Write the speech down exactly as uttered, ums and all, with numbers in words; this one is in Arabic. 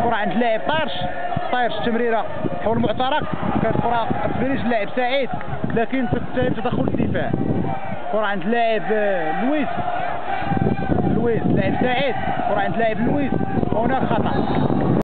كرة عند اللاعب طارش، طايرش التمريرة حول المعترك، كانت كرة تبريج اللاعب سعيد لكن تتهم تدخل الدفاع. كرة عند اللاعب لويس، لويس لاعب سعيد، كرة عند اللاعب لويس، وهناك خطأ.